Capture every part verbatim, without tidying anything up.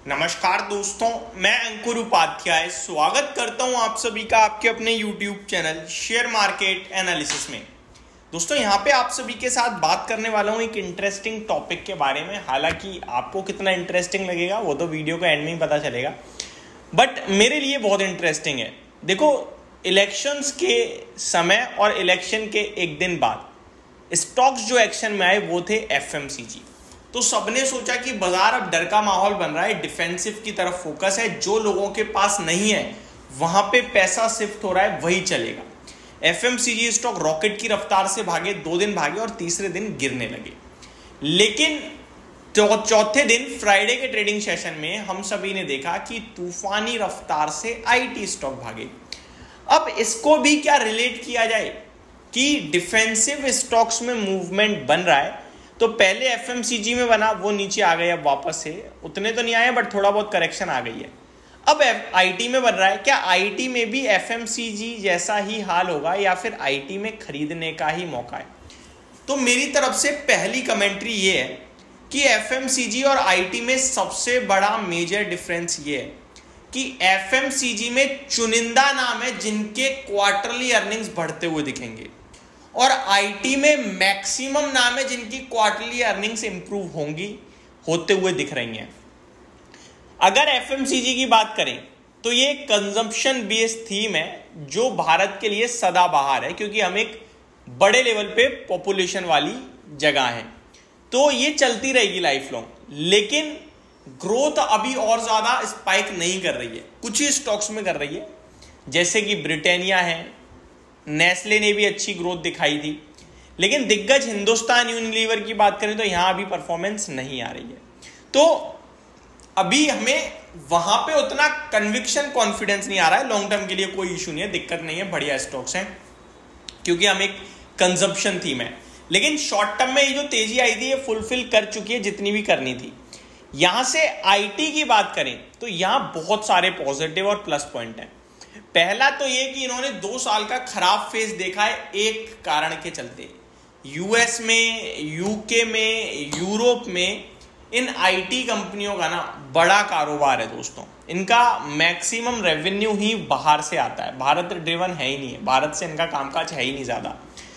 नमस्कार दोस्तों, मैं अंकुर उपाध्याय स्वागत करता हूं आप सभी का आपके अपने YouTube channel share market analysis में। दोस्तों यहां पे आप सभी के साथ बात करने वाला हूं एक इंटरेस्टिंग टॉपिक के बारे में। हालांकि आपको कितना इंटरेस्टिंग लगेगा वो तो वीडियो के एंड में ही पता चलेगा, बट मेरे लिए बहुत इंटरेस्टिंग है। देखो, इलेक्शंस के समय और इलेक्शन के एक दिन बाद स्टॉक्स जो एक्शन में आए वो थे एफएमसीजी। तो सबने सोचा कि बाजार अब डर का माहौल बन रहा है, डिफेंसिव की तरफ फोकस है, जो लोगों के पास नहीं है वहां पे पैसा शिफ्ट हो रहा है वही चलेगा। एफएमसीजी स्टॉक रॉकेट की रफ्तार से भागे, दो दिन भागे और तीसरे दिन गिरने लगे। लेकिन चौथे दिन फ्राइडे के ट्रेडिंग सेशन में हम सभी ने देखा कि तूफानी रफ्तार से आईटी स्टॉक भागे। अब इसको भी क्या रिलेट किया जाए कि डिफेंसिव स्टॉक्स में मूवमेंट बन रहा है। तो पहले एफएमसीजी में बना, वो नीचे आ गए, अब वापस से उतने तो नहीं आए बट थोड़ा बहुत करेक्शन आ गई है। अब आईटी में बन रहा है, क्या आईटी में भी एफएमसीजी जैसा ही हाल होगा या फिर आईटी में खरीदने का ही मौका है? तो मेरी तरफ से पहली कमेंट्री ये है कि एफएमसीजी और आईटी में सबसे बड़ा मेजर डिफरेंस ये है कि एफएमसीजी में चुनिंदा नाम है जिनके क्वार्टरली अर्निंग्स बढ़ते हुए दिखेंगे और आईटी में मैक्सिमम नाम है जिनकी क्वार्टरली अर्निंग्स इंप्रूव होंगी, होते हुए दिख रही हैं। अगर एफएमसीजी की बात करें तो ये कंजम्पशन बेस्ड थीम है जो भारत के लिए सदाबहार है, क्योंकि हम एक बड़े लेवल पे पॉपुलेशन वाली जगह है, तो ये चलती रहेगी लाइफ लॉन्ग। लेकिन ग्रोथ अभी और ज्यादा स्पाइक नहीं कर रही है, कुछ ही स्टॉक्स में कर रही है, जैसे कि ब्रिटानिया है, नेस्ले ने भी अच्छी ग्रोथ दिखाई थी। लेकिन दिग्गज हिंदुस्तान यूनिलीवर की बात करें तो यहां अभी परफॉर्मेंस नहीं आ रही है। तो अभी हमें वहां पे उतना कन्विक्शन कॉन्फिडेंस नहीं आ रहा है। लॉन्ग टर्म के लिए कोई इशू नहीं है, दिक्कत नहीं है, बढ़िया स्टॉक्स हैं क्योंकि हम एक कंजम्पशन थीम है। लेकिन शॉर्ट टर्म में ये जो तेजी आई थी ये फुलफिल कर चुकी है जितनी भी करनी थी। यहां से आईटी की बात करें तो यहां बहुत सारे पॉजिटिव और प्लस पॉइंट हैं। पहला तो ये कि इन्होंने दो साल का खराब फेज देखा है एक कारण के चलते। यूएस में, यूके में, यूरोप में इन आईटी कंपनियों का ना बड़ा कारोबार है दोस्तों। इनका मैक्सिमम रेवेन्यू ही बाहर से आता है, भारत ड्रिवन है ही नहीं है, भारत से इनका कामकाज है ही नहीं ज्यादा।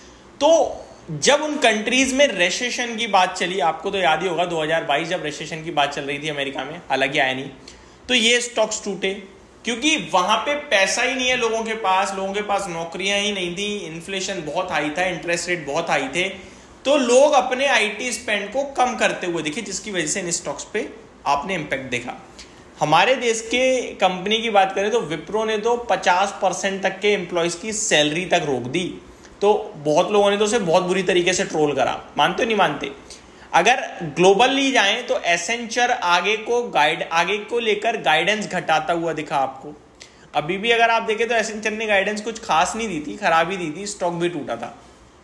तो जब उन कंट्रीज में रेसेशन की बात चली, आपको तो याद ही होगा दो हज़ार बाईस जब रेसेशन की बात चल रही थी अमेरिका में, हालांकि आया नहीं, तो ये स्टॉक्स टूटे क्योंकि वहां पे पैसा ही नहीं है लोगों के पास, लोगों के पास नौकरियां ही नहीं थी, इन्फ्लेशन बहुत हाई था, इंटरेस्ट रेट बहुत हाई थे, तो लोग अपने आईटी स्पेंड को कम करते हुए दिखे, जिसकी वजह से इन स्टॉक्स पे आपने इम्पैक्ट देखा। हमारे देश के कंपनी की बात करें तो विप्रो ने तो पचास परसेंट तक के एम्प्लॉयज की सैलरी तक रोक दी। तो बहुत लोगों ने तो उसे बहुत बुरी तरीके से ट्रोल करा, मानते हो नहीं मानते। अगर ग्लोबली जाएं तो एसेंचर आगे को गाइड आगे को लेकर गाइडेंस घटाता हुआ दिखा आपको। अभी भी अगर आप देखें तो एसेंचर ने गाइडेंस कुछ खास नहीं दी थी, खराब ही दी थी, स्टॉक भी टूटा था।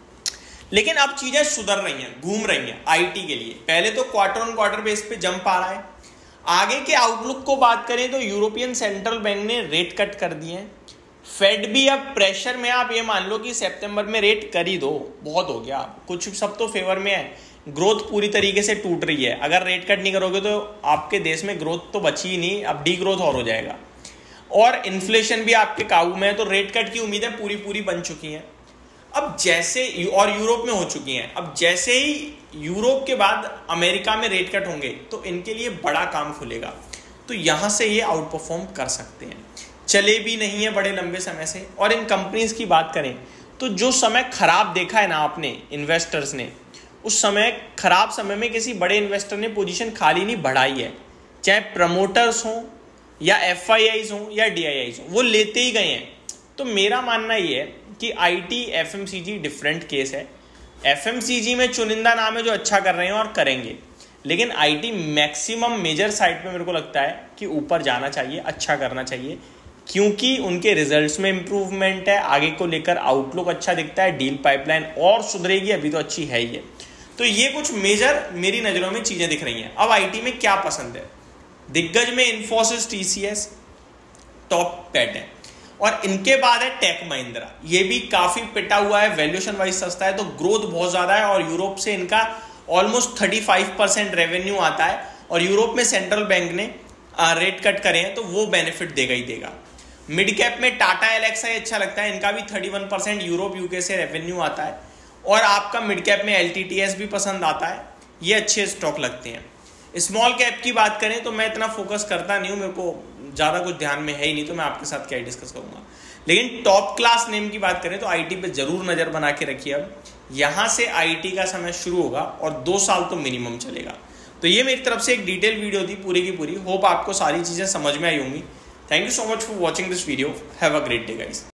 लेकिन अब चीजें सुधर रही हैं, घूम रही हैं आईटी के लिए। पहले तो क्वार्टर ऑन क्वार्टर बेस पे जंप आ रहा है। आगे के आउटलुक को बात करें तो यूरोपियन सेंट्रल बैंक ने रेट कट कर दिए हैं। फेड भी अब प्रेशर में, आप ये मान लो कि सितंबर में रेट कर ही दो, बहुत हो गया, कुछ सब तो फेवर में है। ग्रोथ पूरी तरीके से टूट रही है, अगर रेट कट नहीं करोगे तो आपके देश में ग्रोथ तो बची ही नहीं, अब डी ग्रोथ और हो जाएगा। और इन्फ्लेशन भी आपके काबू में है, तो रेट कट की उम्मीदें पूरी पूरी बन चुकी हैं। अब जैसे, और यूरोप में हो चुकी हैं, अब जैसे ही यूरोप के बाद अमेरिका में रेट कट होंगे तो इनके लिए बड़ा काम खुलेगा, तो यहां से ये आउट परफॉर्म कर सकते हैं। चले भी नहीं है बड़े लंबे समय से। और इन कंपनीज की बात करें तो जो समय खराब देखा है ना आपने इन्वेस्टर्स ने, उस समय खराब समय में किसी बड़े इन्वेस्टर ने पोजीशन खाली नहीं बढ़ाई है, चाहे प्रमोटर्स हों या एफ आई आईज हों या डी आई आईज हों, वो लेते ही गए हैं। तो मेरा मानना ये है कि आईटी एफएमसीजी डिफरेंट केस है। एफएमसीजी में चुनिंदा नाम है जो अच्छा कर रहे हैं और करेंगे, लेकिन आईटी मैक्सिमम मेजर साइड पे मेरे को लगता है कि ऊपर जाना चाहिए, अच्छा करना चाहिए, क्योंकि उनके रिजल्ट्स में इंप्रूवमेंट है, आगे को लेकर आउटलुक अच्छा दिखता है, डील पाइपलाइन और सुधरेगी, अभी तो अच्छी है ही है। तो ये कुछ मेजर मेरी नजरों में चीजें दिख रही हैं। अब आईटी में क्या पसंद है? दिग्गज में इन्फोसिस, टीसीएस टॉप पेट है, और इनके बाद है टेक महिंद्रा। ये भी काफी पिटा हुआ है, वैल्यूएशन वाइज सस्ता है, तो ग्रोथ बहुत ज्यादा है और यूरोप से इनका ऑलमोस्ट पैंतीस परसेंट रेवेन्यू आता है। और यूरोप में सेंट्रल बैंक ने रेट कट करें तो वो बेनिफिट देगा ही देगा। मिड कैप में टाटा एलेक्सा अच्छा लगता है, इनका भी इकतीस परसेंट यूरोप यूके से रेवेन्यू आता है, और आपका मिड कैप में एलटीटीएस भी पसंद आता है, ये अच्छे स्टॉक लगते हैं। स्मॉल कैप की बात करें तो मैं इतना फोकस करता नहीं हूँ, मेरे को ज़्यादा कुछ ध्यान में है ही नहीं, तो मैं आपके साथ क्या डिस्कस करूँगा। लेकिन टॉप क्लास नेम की बात करें तो आईटी पे जरूर नज़र बना के रखिए। अब यहाँ से आईटी का समय शुरू होगा और दो साल तो मिनिमम चलेगा। तो ये मेरी तरफ से एक डिटेल वीडियो थी पूरी की पूरी। होप आपको सारी चीज़ें समझ में आई होंगी। Thank you so much for watching this video. Have a great day guys.